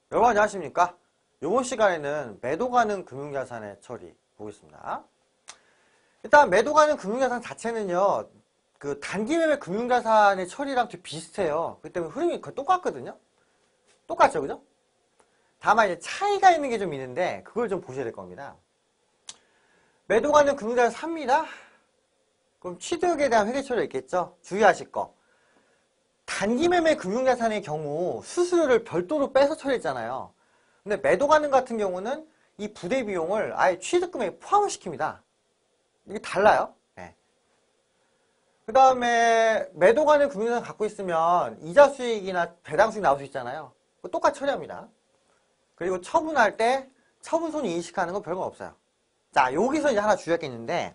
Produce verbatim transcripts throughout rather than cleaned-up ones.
여러분 안녕하십니까? 이번 시간에는 매도 가능 금융자산의 처리 보겠습니다. 일단 매도 가능 금융자산 자체는요, 그 단기 매매 금융자산의 처리랑 되게 비슷해요. 그렇기 때문에 흐름이 거의 똑같거든요. 똑같죠, 그죠? 다만 이제 차이가 있는 게 좀 있는데 그걸 좀 보셔야 될 겁니다. 매도 가능 금융자산 삽니다. 그럼 취득에 대한 회계 처리가 있겠죠? 주의하실 거. 단기 매매 금융자산의 경우 수수료를 별도로 빼서 처리했잖아요. 근데 매도 가능 같은 경우는 이 부대 비용을 아예 취득금액에 포함을 시킵니다. 이게 달라요. 네. 그 다음에 매도 가능 금융자산 갖고 있으면 이자 수익이나 배당 수익 나올 수 있잖아요. 똑같이 처리합니다. 그리고 처분할 때 처분 손익 인식하는 건 별거 없어요. 자, 여기서 이제 하나 주의할 게 있는데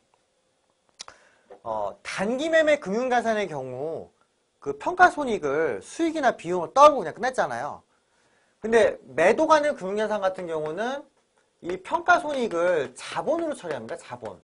어, 단기 매매 금융자산의 경우 그 평가손익을 수익이나 비용을 떨고 그냥 끝냈잖아요. 근데 매도 가능 금융자산 같은 경우는 이 평가손익을 자본으로 처리합니다. 자본.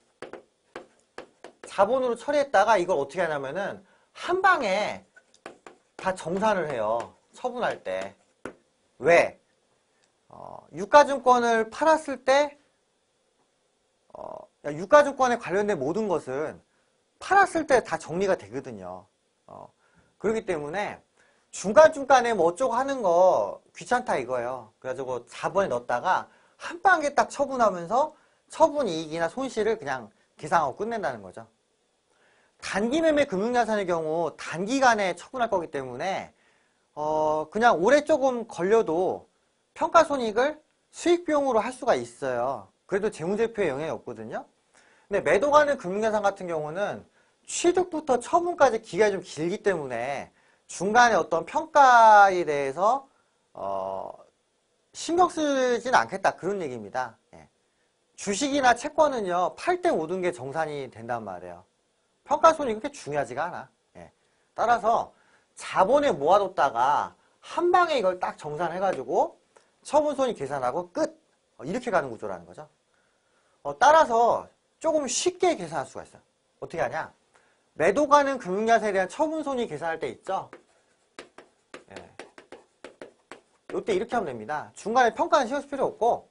자본으로 처리했다가 이걸 어떻게 하냐면은 한 방에 다 정산을 해요. 처분할 때. 왜? 어, 유가증권을 팔았을 때 어, 유가증권에 관련된 모든 것은 팔았을 때 다 정리가 되거든요. 어, 그렇기 때문에 중간중간에 뭐 어쩌고 하는 거 귀찮다 이거예요. 그래가지고 자본에 넣었다가 한 방에 딱 처분하면서 처분 이익이나 손실을 그냥 계산하고 끝낸다는 거죠. 단기 매매 금융자산의 경우 단기간에 처분할 거기 때문에 어, 그냥 오래 조금 걸려도 평가손익을 수익비용으로 할 수가 있어요. 그래도 재무제표에 영향이 없거든요. 근데 매도 가능 금융자산 같은 경우는 취득부터 처분까지 기간이 좀 길기 때문에 중간에 어떤 평가에 대해서 어, 신경 쓰진 않겠다 그런 얘기입니다. 예. 주식이나 채권은요 팔 대 모든 게 정산이 된단 말이에요. 평가손익이 그렇게 중요하지가 않아. 예. 따라서 자본에 모아뒀다가 한 방에 이걸 딱 정산해가지고 처분손익 계산하고 끝. 어, 이렇게 가는 구조라는 거죠. 어, 따라서 조금 쉽게 계산할 수가 있어요. 어떻게 하냐? 매도 가능 금융자산에 대한 처분손익 계산할 때 있죠? 예. 이때 이렇게 하면 됩니다. 중간에 평가는 신경 쓸 필요 없고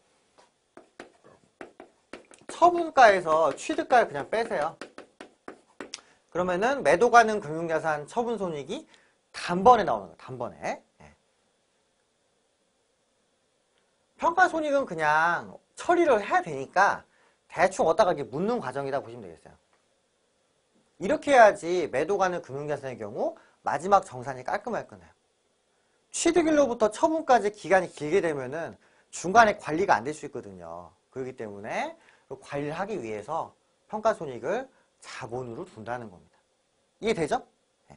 처분가에서 취득가를 그냥 빼세요. 그러면은 매도 가능 금융자산 처분손익이 단번에 나오는 거예요. 단번에. 예. 평가손익은 그냥 처리를 해야 되니까 대충 얻다가 이렇게 묻는 과정이다 보시면 되겠어요. 이렇게 해야지 매도 가능 금융자산의 경우 마지막 정산이 깔끔하게 끝나요. 취득일로부터 처분까지 기간이 길게 되면은 중간에 관리가 안 될 수 있거든요. 그렇기 때문에 그 관리를 하기 위해서 평가손익을 자본으로 둔다는 겁니다. 이해되죠? 네.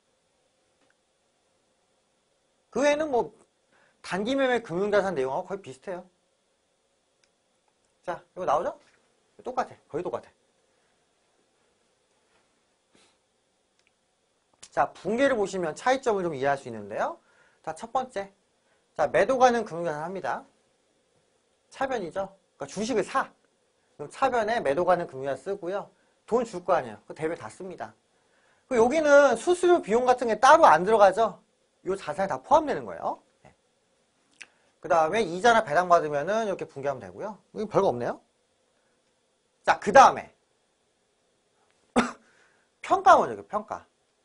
그 외에는 뭐 단기 매매 금융자산 내용하고 거의 비슷해요. 자, 이거 나오죠? 똑같아. 거의 똑같아. 자, 붕괴를 보시면 차이점을 좀 이해할 수 있는데요. 자, 첫 번째. 자, 매도 가능 금융자산 합니다. 차변이죠. 그러니까 주식을 사. 그럼 차변에 매도 가능 금융자산 쓰고요. 돈 줄 거 아니에요. 그 대별 다 씁니다. 그 여기는 수수료 비용 같은 게 따로 안 들어가죠. 이 자산에 다 포함되는 거예요. 네. 그 다음에 이자나 배당 받으면은 이렇게 붕괴하면 되고요. 이거 별거 없네요. 자, 그 다음에 평가 먼저, 평가.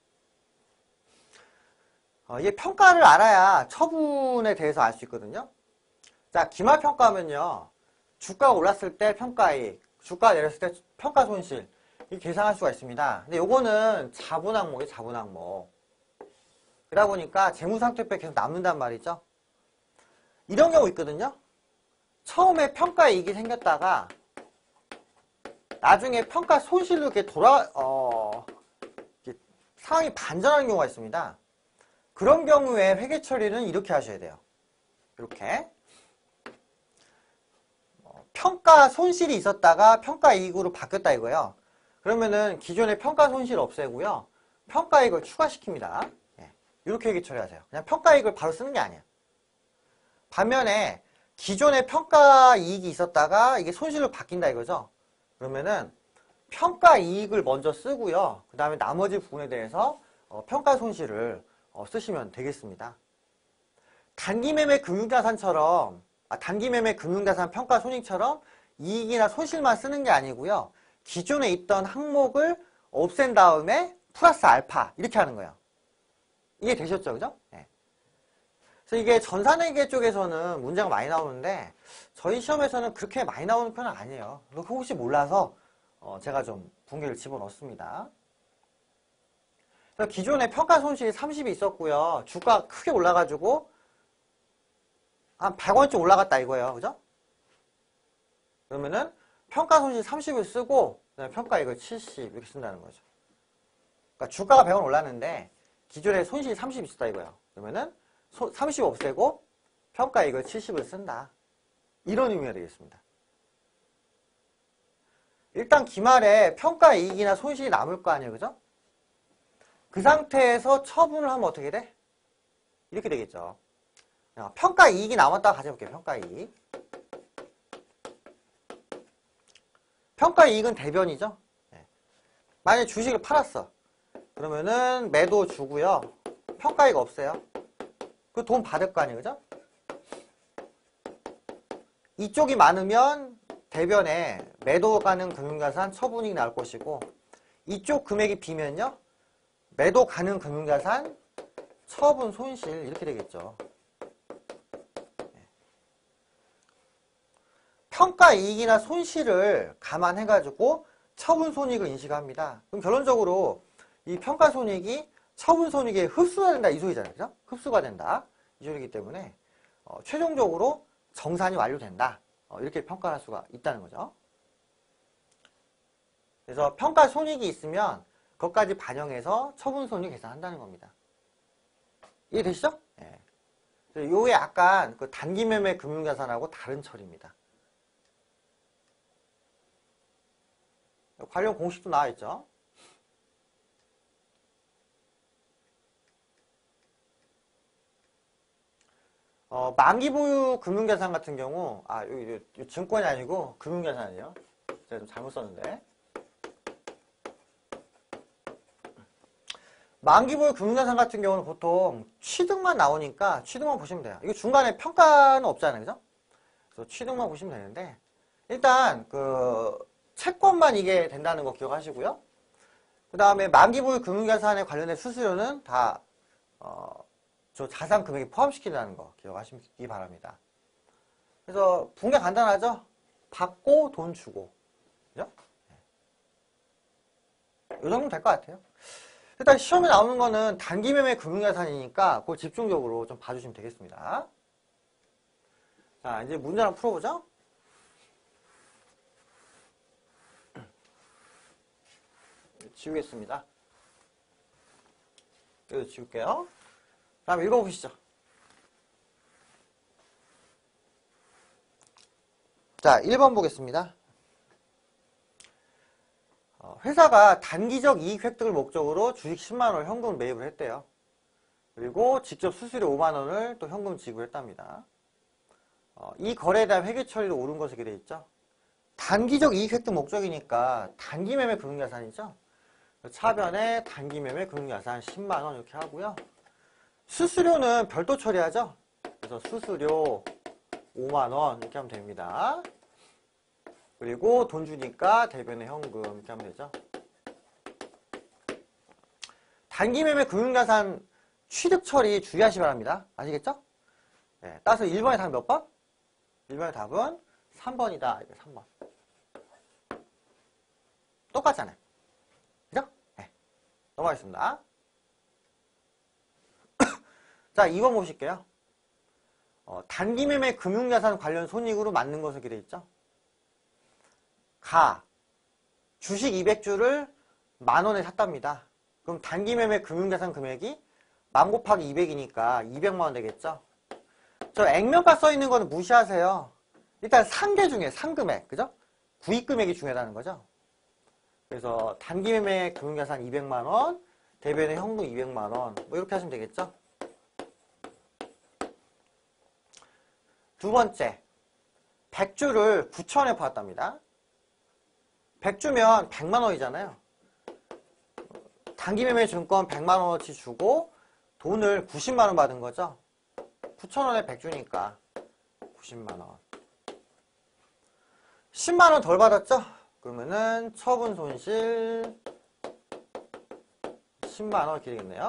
어, 이게 평가를 알아야 처분에 대해서 알 수 있거든요. 자, 기말평가하면요. 주가가 올랐을 때 평가이익, 주가가 내렸을 때 평가 손실, 이 계산할 수가 있습니다. 근데 요거는 자본 항목이에요, 자본 항목. 그러다 보니까 재무상태표에 계속 남는단 말이죠. 이런 경우 있거든요. 처음에 평가이익이 생겼다가 나중에 평가 손실로 이렇게 돌아, 어, 이렇게 상황이 반전하는 경우가 있습니다. 그런 경우에 회계 처리는 이렇게 하셔야 돼요. 이렇게. 어, 평가 손실이 있었다가 평가 이익으로 바뀌었다 이거예요. 그러면은 기존의 평가 손실 없애고요. 평가 이익을 추가시킵니다. 예, 이렇게 회계 처리하세요. 그냥 평가 이익을 바로 쓰는 게 아니에요. 반면에 기존의 평가 이익이 있었다가 이게 손실로 바뀐다 이거죠. 그러면은 평가 이익을 먼저 쓰고요. 그 다음에 나머지 부분에 대해서 어, 평가 손실을 어, 쓰시면 되겠습니다. 단기매매 금융자산처럼, 아, 단기매매 금융자산 평가 손익처럼 이익이나 손실만 쓰는 게 아니고요. 기존에 있던 항목을 없앤 다음에 플러스 알파 이렇게 하는 거예요. 이해 되셨죠? 그죠? 네. 그래서 이게 전산회계 쪽에서는 문제가 많이 나오는데 저희 시험에서는 그렇게 많이 나오는 편은 아니에요. 혹시 몰라서 어 제가 좀 분개를 집어넣습니다. 그래서 기존에 평가 손실이 삼십이 있었고요. 주가 크게 올라가지고 한 백 원쯤 올라갔다 이거예요. 그죠? 그러면은 평가 손실 삼십을 쓰고 그다음에 평가 이익을 칠십 이렇게 쓴다는 거죠. 그러니까 주가가 백 원 올랐는데 기존에 손실이 삼십 있었다 이거예요. 그러면은 삼십 없애고 평가 이익을 칠십을 쓴다. 이런 의미가 되겠습니다. 일단 기말에 평가 이익이나 손실이 남을 거 아니에요. 그죠? 그 상태에서 처분을 하면 어떻게 돼? 이렇게 되겠죠. 평가 이익이 남았다고 가져볼게요. 평가 이익. 평가 이익은 대변이죠. 네. 만약에 주식을 팔았어. 그러면은 매도 주고요. 평가 이익 없어요. 그 돈 받을 거 아니에요. 그죠? 이쪽이 많으면 대변에 매도 가능 금융자산 처분이익이 나올 것이고 이쪽 금액이 비면요. 매도 가능 금융자산 처분 손실 이렇게 되겠죠. 평가 이익이나 손실을 감안해가지고 처분 손익을 인식합니다. 그럼 결론적으로 이 평가 손익이 처분 손익에 흡수가 된다 이 소리잖아요. 그죠? 흡수가 된다 이 소리이기 때문에 어, 최종적으로 정산이 완료된다. 어, 이렇게 평가할 수가 있다는 거죠. 그래서 평가 손익이 있으면 그것까지 반영해서 처분 손익 계산한다는 겁니다. 이해되시죠? 네. 요게 약간 그 단기 매매 금융자산하고 다른 처리입니다. 관련 공식도 나와 있죠. 어, 만기 보유 금융자산 같은 경우, 아, 요, 요, 요 증권이 아니고 금융자산이에요. 제가 좀 잘못 썼는데. 만기 보유 금융자산 같은 경우는 보통 취득만 나오니까 취득만 보시면 돼요. 이거 중간에 평가는 없잖아요. 그죠? 그래서 취득만 보시면 되는데, 일단, 그, 채권만 이게 된다는 거 기억하시고요. 그 다음에 만기 보유 금융자산에 관련된 수수료는 다, 어, 저 자산 금액에 포함시킨다는 거 기억하시기 바랍니다. 그래서 분개 간단하죠? 받고 돈 주고. 그죠? 이 정도면 될 것 같아요. 일단 시험에 나오는 거는 단기 매매 금융자산이니까 그걸 집중적으로 좀 봐주시면 되겠습니다. 자, 이제 문제 한번 풀어보죠. 지우겠습니다. 여기도 지울게요. 다음 읽어보시죠. 자, 일 번 보겠습니다. 어, 회사가 단기적 이익 획득을 목적으로 주식 십만 원을 현금 매입을 했대요. 그리고 직접 수수료 오만 원을 또 현금 지급했답니다. 어, 이 거래에 대한 회계 처리로 옳은 것으로 되어 있죠. 단기적 이익 획득 목적이니까 단기 매매 금융자산이죠. 차변에 단기 매매 금융자산 십만 원 이렇게 하고요. 수수료는 별도 처리하죠. 그래서 수수료 오만 원 이렇게 하면 됩니다. 그리고 돈 주니까 대변에 현금 이렇게 하면 되죠. 단기 매매 금융자산 취득 처리 주의하시기 바랍니다. 아시겠죠? 네, 따라서 일 번의 답은 몇 번? 일 번의 답은 삼 번이다. 이게 삼 번. 똑같잖아요. 그죠? 네. 넘어가겠습니다. 자, 이 번 보실게요. 어, 단기 매매 금융자산 관련 손익으로 맞는 것을 기대 있죠. 가. 주식 이백 주를 만 원에 샀답니다. 그럼 단기 매매 금융자산 금액이 만 곱하기 이백이니까 이백만 원 되겠죠. 저 액면가 써 있는 거는 무시하세요. 일단 상계 중에 상금액, 그죠? 구입 금액이 중요하다는 거죠. 그래서 단기 매매 금융자산 이백만 원, 대변에 현금 이백만 원, 뭐 이렇게 하시면 되겠죠. 두 번째, 백 주를 구천 원에 팔았답니다. 백 주면 백만 원이잖아요. 단기 매매 증권 백만 원어치 주고 돈을 구십만 원 받은 거죠. 구천 원에 백 주니까 구십만 원. 십만 원 덜 받았죠? 그러면은 처분 손실 십만 원 이렇게 되겠네요.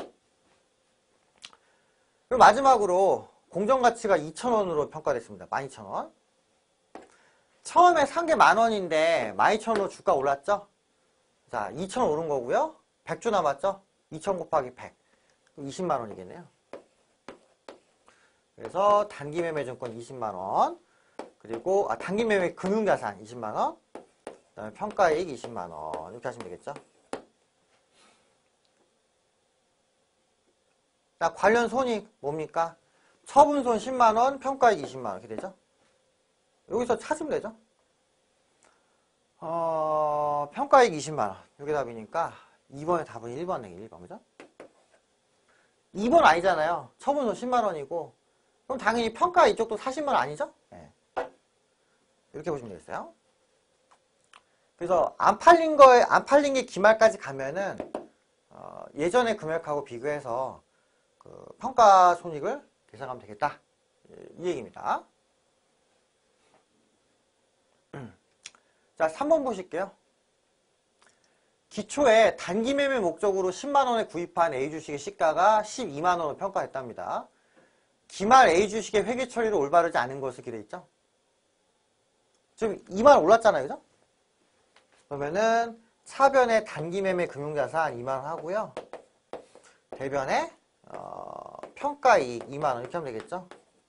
그리고 마지막으로 공정가치가 이천 원으로 평가됐습니다. 만 이천 원. 처음에 산 게 만 원인데 만 이천 원으로 주가 올랐죠? 자, 이천 원 오른 거고요. 백 주 남았죠? 이천 곱하기 백. 이십만 원이겠네요. 그래서 단기 매매 증권 이십만 원. 그리고 아, 단기 매매 금융자산 이십만 원. 그다음에 평가이익 이십만 원. 이렇게 하시면 되겠죠? 자, 관련 손익 뭡니까? 처분손 십만 원, 평가이익 이십만 원 이렇게 되죠? 여기서 찾으면 되죠? 어, 평가이익 이십만 원. 이게 답이니까 이 번의 답은 일 번 내기 일 번, 그죠? 이 번 아니잖아요. 처분손 십만 원이고. 그럼 당연히 평가 이쪽도 사십만 원 아니죠? 네. 이렇게 보시면 되겠어요. 그래서 안 팔린 거에, 안 팔린 게 기말까지 가면은, 어, 예전의 금액하고 비교해서 그 평가 손익을 계산하면 되겠다. 이 얘기입니다. 자, 삼 번 보실게요. 기초에 단기 매매 목적으로 십만 원에 구입한 A 주식의 시가가 십이만 원으로 평가했답니다. 기말 A 주식의 회계 처리를 올바르지 않은 것을 기록해 있죠. 지금 이만 원 올랐잖아요, 그죠? 그러면은 차변에 단기 매매 금융자산 이만 원 하고요. 대변에 어, 평가이익 이만 원 이렇게 하면 되겠죠.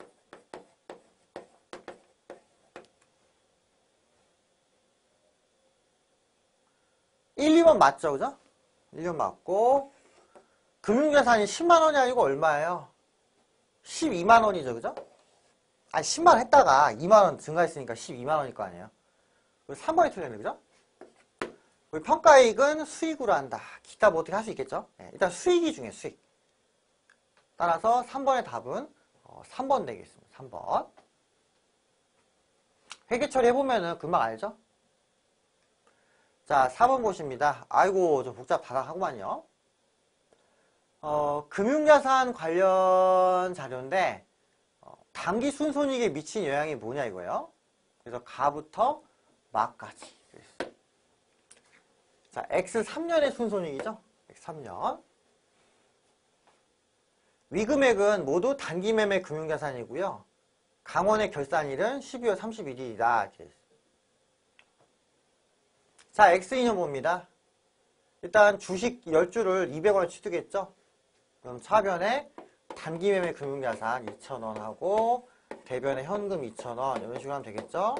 일, 이 번 맞죠, 그죠? 일 번 맞고 금융자산이 십만 원이 아니고 얼마예요? 십이만 원이죠, 그죠? 아니 십만 원 했다가 이만 원 증가했으니까 십이만 원일 거 아니에요. 삼 번이 틀렸네, 그죠? 평가이익은 수익으로 한다. 기타 뭐 어떻게 할 수 있겠죠? 네, 일단 수익이 중요해요, 수익. 따라서 삼 번의 답은 어, 삼 번 되겠습니다. 삼 번. 회계 처리해보면은 금방 알죠? 자, 사 번 보십니다. 아이고, 좀 복잡하다하구만요. 어, 금융자산 관련 자료인데, 어, 단기 순손익에 미친 영향이 뭐냐 이거예요. 그래서 가부터 마까지. 자, X 삼 년의 순손익이죠? X 삼 년. 위금액은 모두 단기 매매 금융자산이고요. 강원의 결산일은 십이월 삼십일일이다. 이렇게 자, X 이 년 봅니다. 일단 주식 십 주를 이백 원을 취득했죠? 그럼 차변에 단기 매매 금융자산 이천 원 하고 대변에 현금 이천 원 이런 식으로 하면 되겠죠?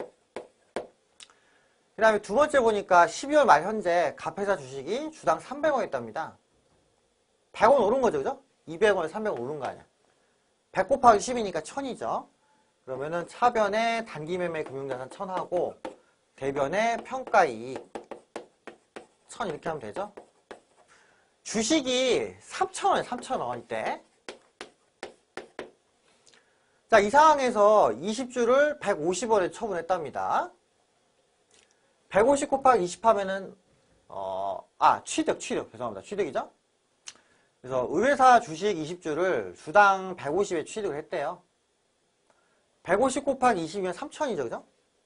그 다음에 두 번째 보니까 십이월 말 현재 갑회사 주식이 주당 삼백 원 있답니다. 백 원 오른 거죠, 그죠? 이백 원, 삼백 원 오른 거 아니야. 백 곱하기 십이니까 천이죠. 그러면은 차변에 단기 매매 금융자산 천 하고 대변에 평가이익 천 이렇게 하면 되죠. 주식이 삼천 원이에요. 삼천 원 이때. 자, 이 상황에서 이십 주를 백오십 원에 처분했답니다. 백오십 곱하기 이십 하면은 어, 아 취득 취득 죄송합니다. 취득이죠. 그래서 의뢰사 주식 이십 주를 주당 백오십에 취득을 했대요. 백오십 곱하기 이십이면 삼천이죠, 그죠?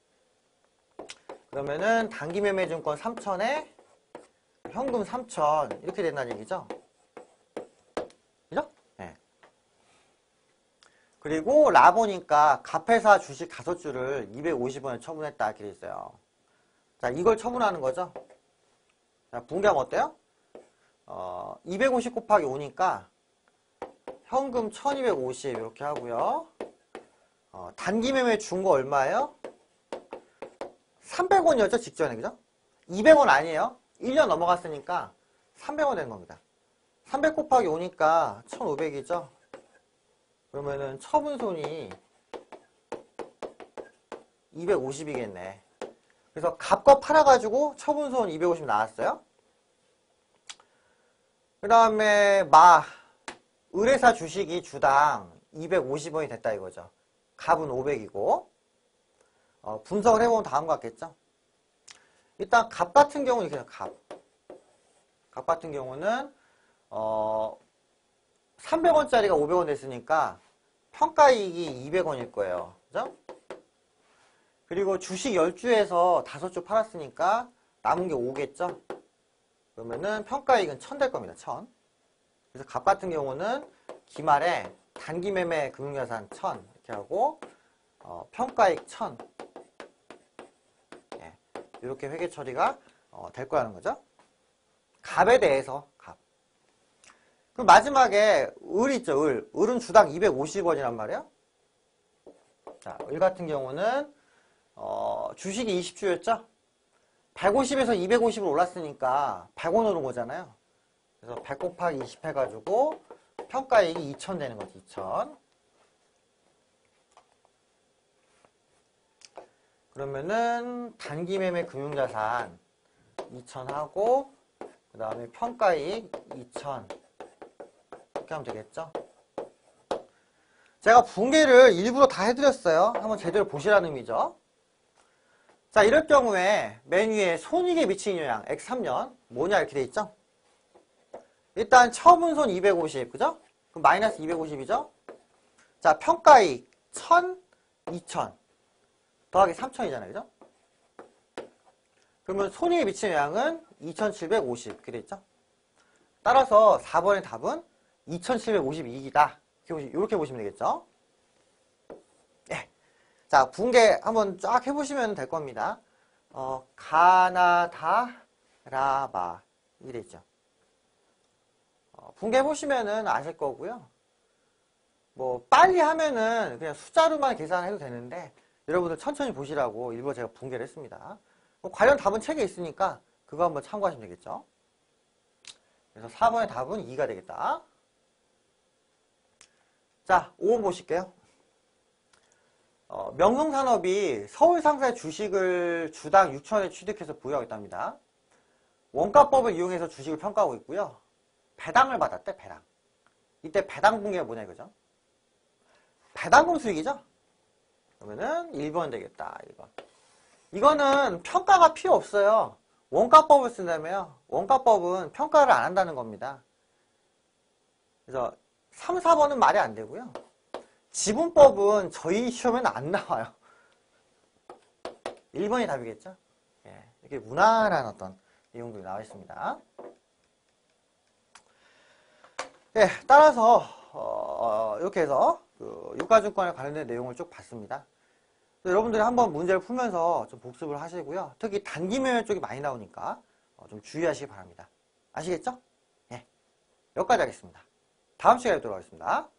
그러면은 단기 매매 증권 삼천에 현금 삼천 이렇게 된다는 얘기죠. 그죠? 네. 그리고 라 보니까 갑회사 주식 다섯 주를 이백오십 원에 처분했다 이렇게 돼 있어요. 자, 이걸 처분하는 거죠. 자, 분개하면 어때요? 어, 이백오십 곱하기 오니까 현금 천이백오십 이렇게 하고요. 어, 단기 매매 준 거 얼마예요? 삼백 원이었죠, 직전에, 그죠? 이백 원 아니에요. 일 년 넘어갔으니까 삼백 원 된 겁니다. 삼백 곱하기 오니까 천오백이죠. 그러면은 처분손이 이백오십이겠네. 그래서 값과 팔아가지고 처분손 이백오십 나왔어요. 그 다음에 마 의뢰사 주식이 주당 이백오십 원이 됐다 이거죠. 값은 오백이고 어, 분석을 해보면 다음과 같겠죠. 일단 값 같은 경우는 이렇게 값. 값 같은 경우는 어, 삼백 원짜리가 오백 원 됐으니까 평가이익이 이백 원일 거예요. 그죠? 그리고 주식 십 주에서 다섯 주 팔았으니까 남은 게 오겠죠? 그러면은 평가이익은 천 될 겁니다. 천. 그래서 값 같은 경우는 기말에 단기 매매 금융자산 천 이렇게 하고 어, 평가이익 천. 예, 이렇게 회계 처리가 어, 될 거라는 거죠. 값에 대해서 값. 그럼 마지막에 을 있죠. 을. 을은 주당 이백오십 원이란 말이에요. 자, 을 같은 경우는 어, 주식이 이십 주였죠. 백오십에서 이백오십으로 올랐으니까 백 원 오른 거잖아요. 그래서 백 곱하기 이십 해가지고 평가이익이 이천 되는 거지. 이천. 그러면은 단기 매매 금융자산 이천 하고 그 다음에 평가이익 이천 이렇게 하면 되겠죠. 제가 분계를 일부러 다 해드렸어요. 한번 제대로 보시라는 의미죠. 자, 이럴 경우에 맨 위에 손익에 미치는 영향 엑 삼 년 뭐냐 이렇게 돼 있죠. 일단 처분손 이백오십 그죠? 그럼 마이너스 이백오십이죠. 자, 평가이익 천, 이천 더하기 삼천이잖아요. 그죠? 그러면 손익에 미치는 영향은 이천칠백오십 이렇게 돼 있죠. 따라서 사 번의 답은 이천칠백오십이이다 이렇게 보시면 되겠죠. 예. 자, 분계 한번 쫙 해보시면 될 겁니다. 어, 가나다 라바 이래 있죠. 어, 분계 해보시면은 아실 거고요. 뭐 빨리 하면은 그냥 숫자로만 계산해도 되는데 여러분들 천천히 보시라고 일부러 제가 분계를 했습니다. 뭐 관련 답은 책에 있으니까 그거 한번 참고하시면 되겠죠. 그래서 사 번의 답은 이가 되겠다. 자, 오 번 보실게요. 어, 명성산업이 서울상사의 주식을 주당 육천 원에 취득해서 보유하겠답니다. 원가법을 이용해서 주식을 평가하고 있고요. 배당을 받았대, 배당. 이때 배당 분계가 뭐냐 이거죠. 배당금 수익이죠. 그러면은 일 번 되겠다. 일 번. 이거는 평가가 필요 없어요. 원가법을 쓴다며요. 원가법은 평가를 안 한다는 겁니다. 그래서 삼, 사 번은 말이 안 되고요. 지분법은 저희 시험에는 안 나와요. 일 번이 답이겠죠? 예, 이렇게 무난한 어떤 내용들이 나와 있습니다. 예, 따라서 어, 이렇게 해서 그 유가증권에 관련된 내용을 쭉 봤습니다. 여러분들이 한번 문제를 풀면서 좀 복습을 하시고요. 특히 단기 매매 쪽이 많이 나오니까 좀 주의하시기 바랍니다. 아시겠죠? 예, 여기까지 하겠습니다. 다음 시간에 뵙도록 하겠습니다.